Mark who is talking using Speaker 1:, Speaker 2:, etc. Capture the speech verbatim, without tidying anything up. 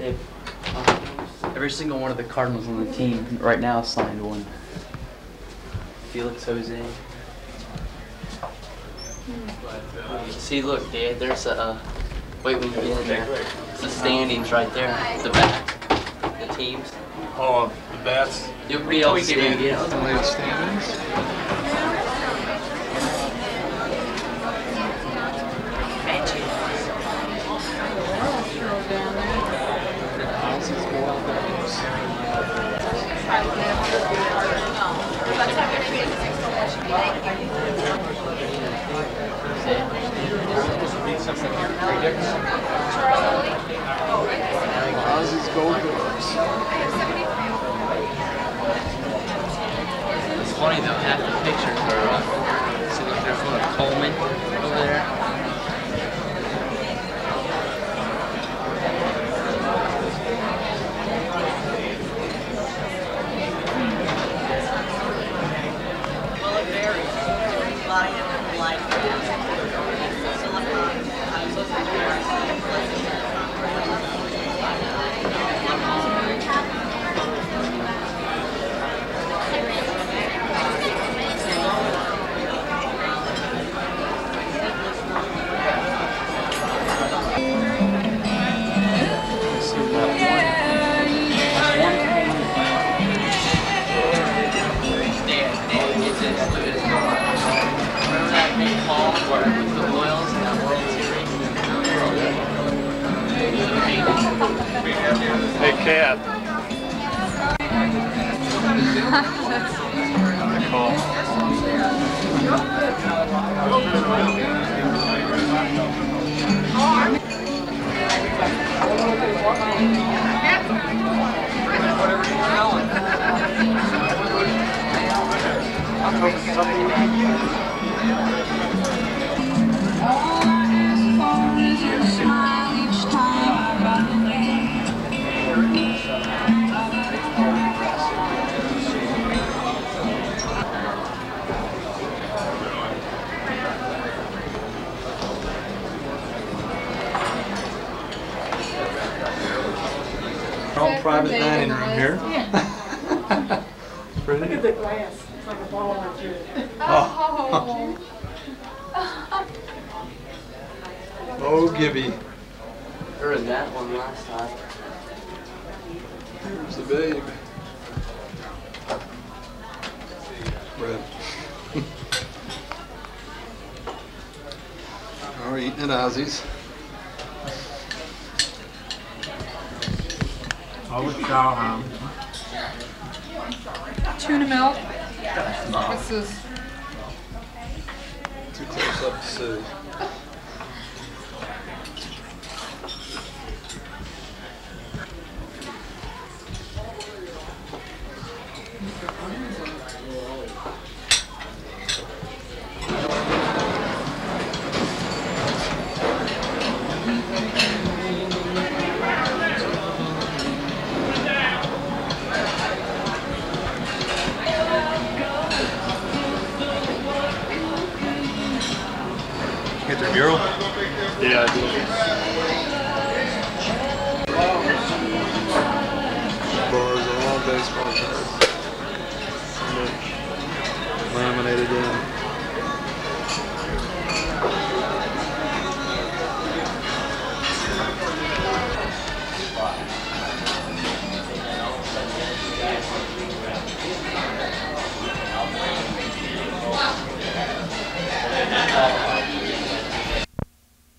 Speaker 1: have uh, every single one of the Cardinals on the team right now signed one. Felix Jose. See, look, Dad, there's a. Uh, wait, when you get in there, it's the standings right there. The back, the teams.
Speaker 2: Oh, the bats.
Speaker 1: You'll be able to see it.
Speaker 3: The latest standings. Ozzy's Gold Gloves.
Speaker 1: It's funny though, half the pictures are up. See, look, there's one of Coleman over there.
Speaker 4: Well, it varies. A lot of different like silicone. I'm supposed to do
Speaker 2: Hey, Cat. Cool.
Speaker 3: Our private dining room here.
Speaker 5: Look at the glass. It's like a ball of juice.
Speaker 3: Oh. Oh, Gibby.
Speaker 1: Heard that one last time.
Speaker 3: Here's the babe. Red. We're eating at Ozzy's.
Speaker 2: Always chow ham.
Speaker 6: Tuna milk. What's this?
Speaker 3: Too close up to see.
Speaker 2: Get the mural? Yeah, I do.
Speaker 3: Bars on all baseball cards. Laminated in.